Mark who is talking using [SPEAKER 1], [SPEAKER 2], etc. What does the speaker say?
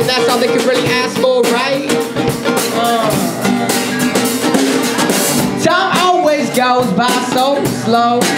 [SPEAKER 1] that's all they can really ask for, right? Time always goes by so slow.